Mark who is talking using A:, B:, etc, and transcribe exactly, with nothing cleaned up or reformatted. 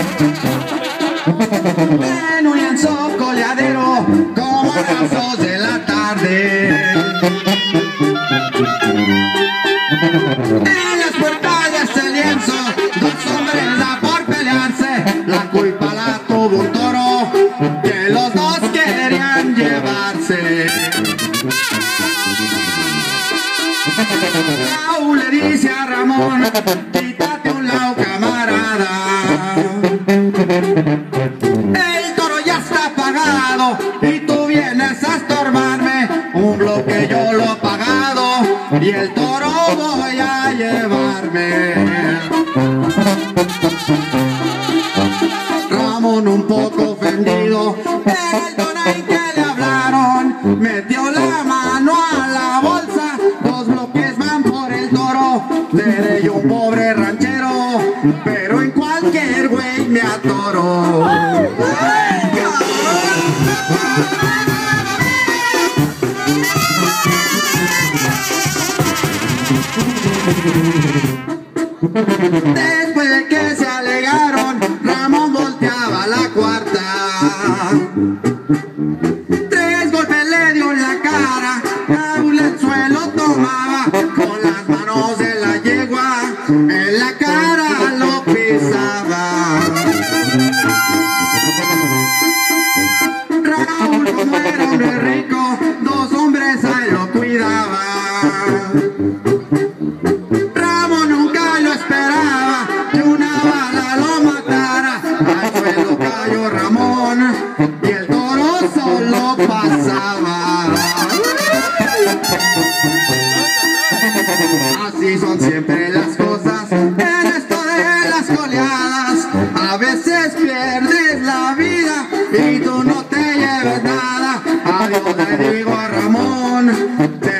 A: En un lienzo coleadero como a las dos de la tarde. En las puertas de este lienzo dos hombres da por pelearse. La culpa la tuvo un toro que los dos querían llevarse. Raúl le dice a Ramón: quítate un lado, camarada. El toro ya está pagado y tú vienes a estorbarme. Un bloque yo lo he pagado y el toro voy a llevarme. Ramón, un poco ofendido, el tonay que le hablaron, metió la mano a la bolsa. Dos bloques van por el toro, seré yo un pobre ranchero, pero en cualquier güey me atoro. Después de que se alegaron, Ramón volteaba la cuarta. Tres golpes le dio en la cara, Raúl el suelo tomaba, con las manos de la yegua en la cara lo pisaba. Raúl, como era hombre rico, dos hombres ahí lo cuidaban. Ramón nunca lo esperaba, que una bala lo matara. Al suelo cayó Ramón y el toro solo pasaba. Así son siempre las cosas en esto de las coleadas. A veces pierdes la vida y tú no te lleves nada. Adiós le digo a Ramón.